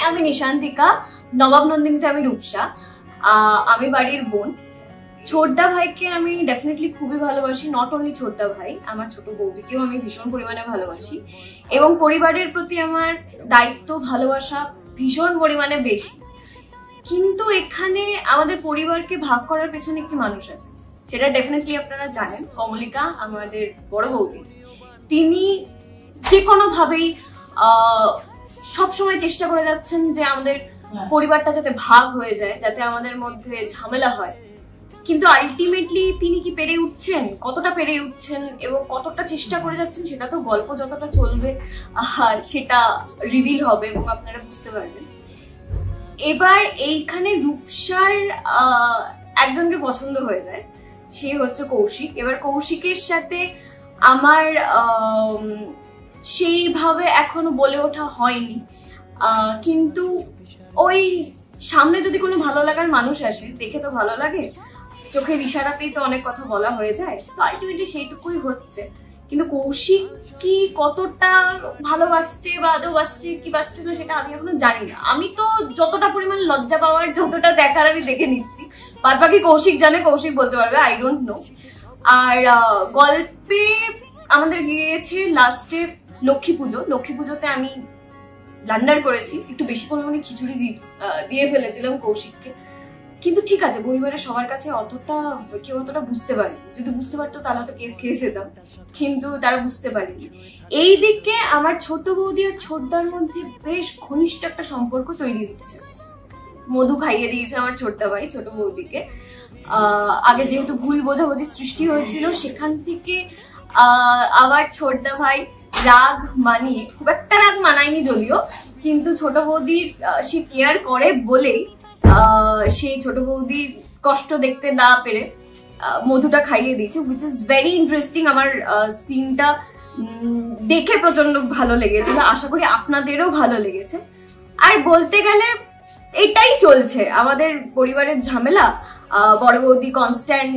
আমি নিশান্তিকা, নবাব নন্দিনীতে আমি রূপসা। আমি বাড়ির বোন। ছোটদা ভাইকে আমি ডেফিনেটলি খুবই ভালোবাসি। নট অনলি ছোটদা ভাই, আমার ছোট বৌদিকেও আমি ভীষণ পরিমাণে ভালোবাসি এবং পরিবারের প্রতি আমার দায়িত্ব ভালোবাসা ভীষণ পরিমাণে বেশি। কিন্তু এখানে আমাদের পরিবারকে ভাগ করার পেছনে একটি মানুষ আছে, সেটা ডেফিনেটলি আপনারা জানেন। কমলিকা, আমাদের বড় বৌদি, তিনি যে কোনো ভাবেই সবসময় চেষ্টা করে যাচ্ছেন যে আমাদের পরিবারটা যাতে ভাগ হয়ে যায়, যাতে আমাদের মধ্যে ঝামেলা হয়। কিন্তু আলটিমেটলি তিনি কি পেরে উঠছেন, কতটা পেরে উঠছেন এবং কতটা চেষ্টা করে যাচ্ছেন, সেটা তো গল্প যতটা চলবে সেটা রিভিল হবে এবং আপনারা বুঝতে পারবেন। এবার এইখানে রূপসার একজনকে পছন্দ হয়ে যায়, সে হচ্ছে কৌশিক। এবার কৌশিকের সাথে আমার সেইভাবে এখনো বলে ওঠা হয়নি, কিন্তু ওই সামনে যদি কোনো ভালো লাগার মানুষ আসে, দেখে তো ভালো লাগে, চোখের ইশারাতেই তো অনেক কথা বলা হয়ে যায়, তো আলটিমেটলি সেইটুকুই হচ্ছে। কিন্তু কৌশিক কি কতটা ভালোবাসছে বা আদৌ বাসছে কি বাসছে না সেটা আমি এখনো জানি না। আমি তো যতটা পরিমাণ লজ্জা পাওয়ার, যতটা দেখার আমি দেখে নিচ্ছি, বাদ বাকি কৌশিক জানে, কৌশিক বলতে পারবে, আই ডোন্ট নো। আর গল্পে আমাদের গিয়েছে লাস্টে লক্ষ্মী পুজো। লক্ষ্মী পুজোতে আমি ব্লান্ডার করেছি, একটু বেশি পরিমাণে খিচুড়ি দিয়ে ফেলেছিলাম কৌশিককে। কিন্তু ঠিক আছে, পরিবারের সবার কাছে কেউ অতটা বুঝতে পারেনি। যদি বুঝতে পারতো তাহলে তো কেস খেয়ে যেতাম, কিন্তু তারা বুঝতে পারেনি। এই দিকে আমার ছোট বৌদি আর ছোটদার মধ্যে বেশ ঘনিষ্ঠ একটা সম্পর্ক তৈরি হচ্ছে। মধু খাইয়ে দিয়েছে আমার ছোটদা ভাই ছোট বৌদিকে। আগে যেহেতু ভুল বোঝাবুঝি সৃষ্টি হয়েছিল, সেখান থেকে আবার ছোটদা ভাই রাগ মানিয়ে, খুব একটা রাগ মানায়নি যদিও, কিন্তু ছোট বৌদির সে কেয়ার করে বলেই সেই ছোট বৌদির কষ্ট দেখতে না পেরে মধুটা খাইয়ে দিয়েছে, হুইচ ইজ ভেরি ইন্টারেস্টিং। আমার সিনটা দেখে প্রচন্ড ভালো লেগেছিল, আশা করি আপনাদেরও ভালো লেগেছে। আর বলতে গেলে এটাই চলছে আমাদের পরিবারের ঝামেলা। বড় বৌদি কনস্ট্যান্ট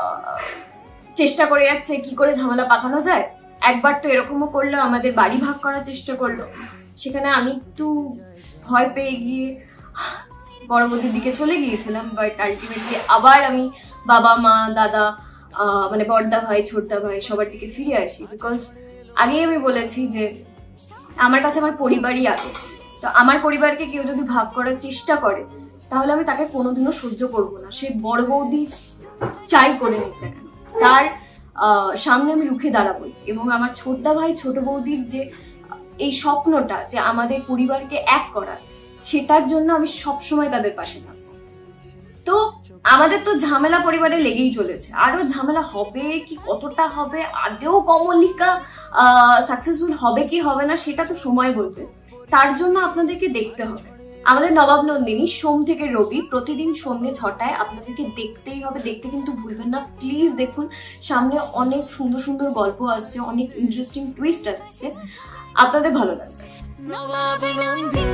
চেষ্টা করে যাচ্ছে কি করে ঝামেলা পাকানো যায়। একবার তো এরকমও করলো, আমাদের বাড়ি ভাগ করার চেষ্টা করলো, সেখানে আমি একটু ভয় পেয়ে গিয়ে বড় বৌদির দিকে চলে গিয়েছিলাম। বাট আলটিমেটলি আবার আমি বাবা মা দাদা মানে বড়দা ভাই ছোটদা ভাই সবার দিকে ফিরে আসি। বিকজ আগেই আমি বলেছি যে আমার কাছে আমার পরিবারই আগে। তো আমার পরিবারকে কেউ যদি ভাগ করার চেষ্টা করে তাহলে আমি তাকে কোনোদিনও সহ্য করবো না, সে বড় বৌদি চাই করে নিতে কেন, তার সামনে আমি রুখে দাঁড়াবো। এবং আমার ছোটদা ভাই ছোট বৌদির যে এই স্বপ্নটা যে আমাদের পরিবারকে এক করার, সেটার জন্য আমি সবসময় তাদের পাশে থাকবো। তো আমাদের তো ঝামেলা পরিবারে লেগেই চলেছে, আরো ঝামেলা হবে, কি কতটা হবে, আদেও কমলিকা সাকসেসফুল হবে কি হবে না সেটা তো সময় বলবে। তার জন্য আপনাদেরকে দেখতে হবে আমাদের নবাব নন্দিনী সোম থেকে রবি প্রতিদিন সন্ধ্যে 6টায় আপনাদেরকে দেখতেই হবে। দেখতে কিন্তু ভুলবেন না, প্লিজ দেখুন। সামনে অনেক সুন্দর সুন্দর গল্প আসছে, অনেক ইন্টারেস্টিং টুইস্ট আসছে, আপনাদের ভালো লাগবে।